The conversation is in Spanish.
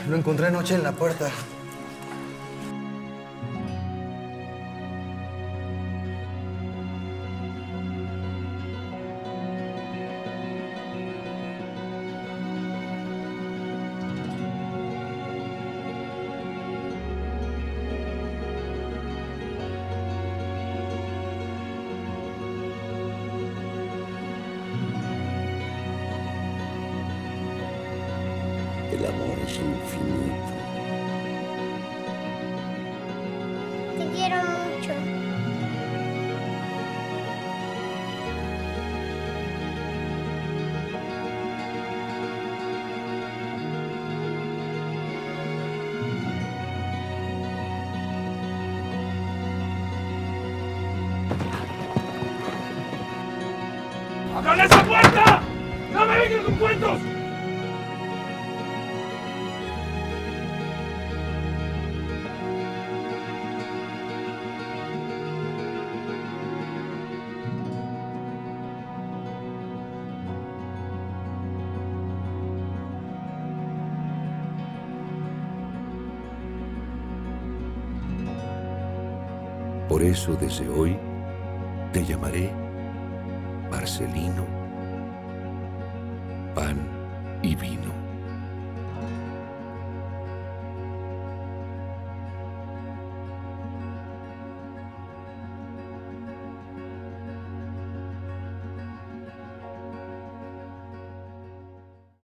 Lo encontré anoche en la puerta. El amor es infinito. Te quiero mucho. ¡Abran esa puerta! ¡No me vengan con cuentos! Por eso desde hoy te llamaré Marcelino Pan y Vino.